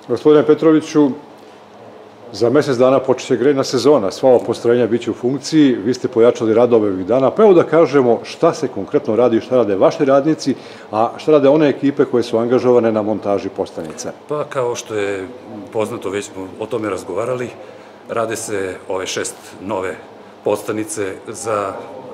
Gospodine Petroviću, za mesec dana počeće grejna sezona, sva ova postrojenja biće u funkciji, vi ste pojačali radove ovih dana, pa evo da kažemo šta se konkretno radi, šta rade vaši radnici, a šta rade one ekipe koje su angažovane na montaži postanica. Pa kao što je poznato, već smo o tome razgovarali, rade se ove 6 nove postanice za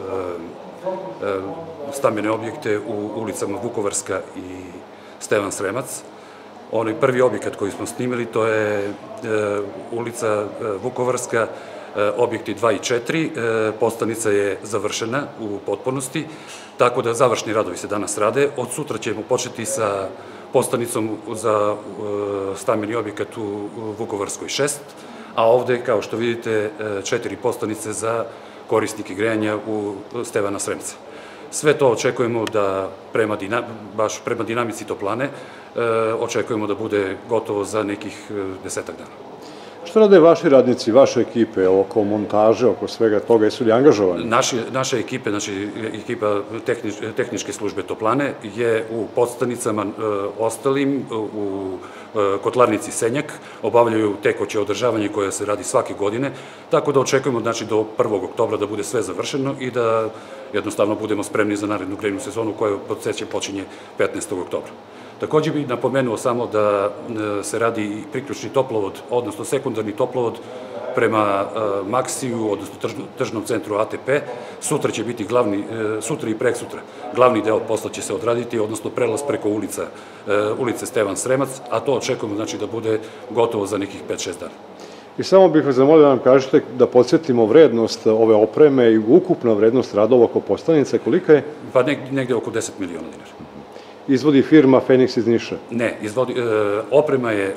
stambene objekte u ulicama Vukovarska i Stevan Sremac. Onaj prvi objekat koji smo snimili, to je ulica Vukovarska, objekti 2 i 4, postanica je završena u potpunosti, tako da završni radovi se danas rade. Od sutra ćemo početi sa postanicom za stambeni objekat u Vukovarskoj 6, a ovde, kao što vidite, 4 postanice za korisnike grejanja u Stevana Sremca. Sve to očekujemo da, baš prema dinamici toplane, očekujemo da bude gotovo za nekih 10-ak dana. Šta rade vaši radnici, vaše ekipe, oko montaže, oko svega toga, jesu li angažovani? Naše ekipe, znači ekipa tehničke službe toplane je u podstanicama ostalim, u kotlarnici Senjak, obavljaju tekoće održavanje koje se radi svake godine, tako da očekujemo znači, do 1. oktobra da bude sve završeno i da jednostavno budemo spremni za narednu grejnu sezonu koja podsjećam počinje 15. oktobra. Takođe bih napomenuo samo da se radi i priključni toplovod, odnosno sekundarni toplovod prema Maksiju, odnosno tržnom centru ATP. Sutra će biti sutra i preksutra, glavni deo posla će se odraditi, odnosno prelaz preko ulice Stevan Sremac, a to očekujemo znači da bude gotovo za nekih 5-6 dana. I samo bih vas zamolio da nam kažete, da podsjetimo vrednost ove opreme i ukupna vrednost radova oko postanice, kolika je? Pa negde oko 10 miliona dinara. Izvodi firma Feniks iz Niša? Ne, oprema je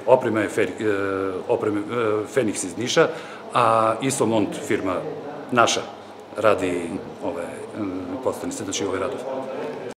Feniks iz Niša, a Isomont firma naša radi ove postanice, znači ove radove.